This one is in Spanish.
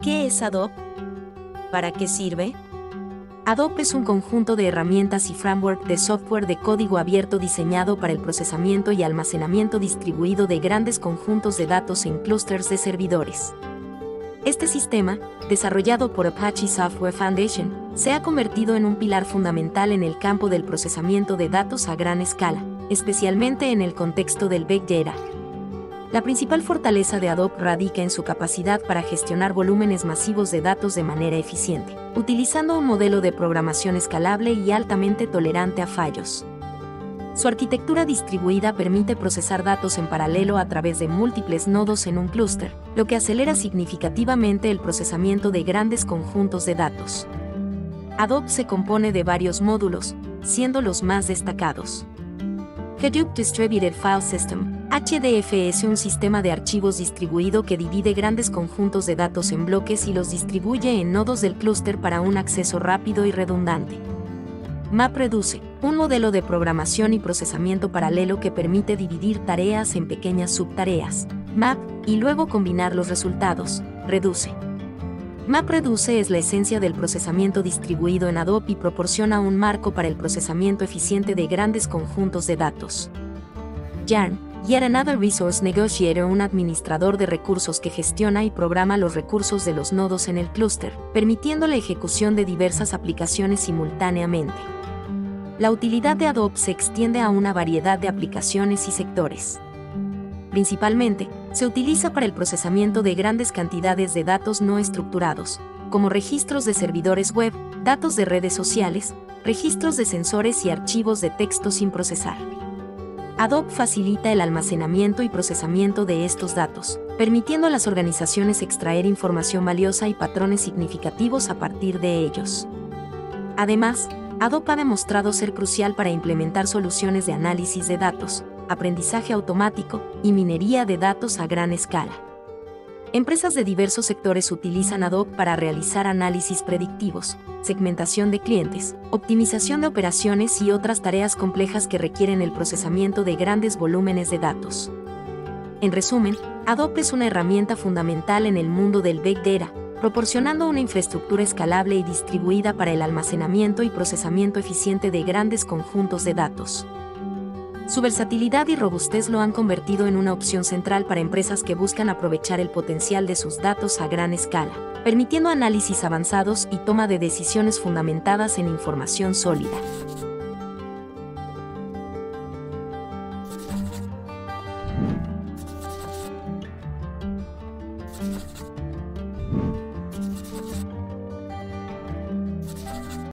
¿Qué es Adobe? ¿Para qué sirve? Adobe es un conjunto de herramientas y framework de software de código abierto diseñado para el procesamiento y almacenamiento distribuido de grandes conjuntos de datos en clústeres de servidores. Este sistema, desarrollado por Apache Software Foundation, se ha convertido en un pilar fundamental en el campo del procesamiento de datos a gran escala, especialmente en el contexto del Big Data. La principal fortaleza de Adobe radica en su capacidad para gestionar volúmenes masivos de datos de manera eficiente, utilizando un modelo de programación escalable y altamente tolerante a fallos. Su arquitectura distribuida permite procesar datos en paralelo a través de múltiples nodos en un clúster, lo que acelera significativamente el procesamiento de grandes conjuntos de datos. Adobe se compone de varios módulos, siendo los más destacados: Hadoop Distributed File System, HDF es un sistema de archivos distribuido que divide grandes conjuntos de datos en bloques y los distribuye en nodos del clúster para un acceso rápido y redundante. MapReduce, un modelo de programación y procesamiento paralelo que permite dividir tareas en pequeñas subtareas, Map, y luego combinar los resultados, Reduce. MapReduce es la esencia del procesamiento distribuido en Adobe y proporciona un marco para el procesamiento eficiente de grandes conjuntos de datos. Yarn, Yet Another Resource Negotiator, un administrador de recursos que gestiona y programa los recursos de los nodos en el clúster, permitiendo la ejecución de diversas aplicaciones simultáneamente. La utilidad de Adobe se extiende a una variedad de aplicaciones y sectores. Principalmente, se utiliza para el procesamiento de grandes cantidades de datos no estructurados, como registros de servidores web, datos de redes sociales, registros de sensores y archivos de texto sin procesar. Adobe facilita el almacenamiento y procesamiento de estos datos, permitiendo a las organizaciones extraer información valiosa y patrones significativos a partir de ellos. Además, Adobe ha demostrado ser crucial para implementar soluciones de análisis de datos, aprendizaje automático y minería de datos a gran escala. Empresas de diversos sectores utilizan Adobe para realizar análisis predictivos, segmentación de clientes, optimización de operaciones y otras tareas complejas que requieren el procesamiento de grandes volúmenes de datos. En resumen, Adobe es una herramienta fundamental en el mundo del Big Data, proporcionando una infraestructura escalable y distribuida para el almacenamiento y procesamiento eficiente de grandes conjuntos de datos. Su versatilidad y robustez lo han convertido en una opción central para empresas que buscan aprovechar el potencial de sus datos a gran escala, permitiendo análisis avanzados y toma de decisiones fundamentadas en información sólida.